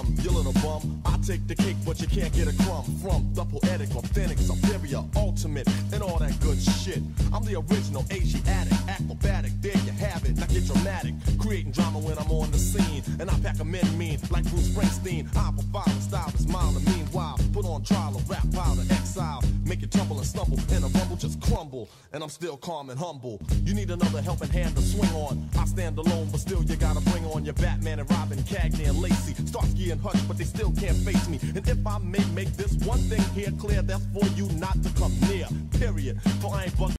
you little bum. I take the cake, but you can't get a crumb from the poetic, authentic, superior, ultimate, and all that good shit. I'm the original Asiatic, acrobatic. There you have it. Now get dramatic, creating drama when I'm on the scene, and I pack 'em in mean like Bruce Springsteen. I provide a style that's mild and meanwhile put on trial a rap powder exile, make it tumble and stumble in a rumble, just crumble, and I'm still calm and humble. You need another helping hand to swing on. I stand alone, but still you gotta bring on your Batman and Robin, Cagney and Lacey, Starsky and Hutch, but they still can't face me. And if I may make this one thing here clear, that's for you not to come near. Period. For I ain't bugging.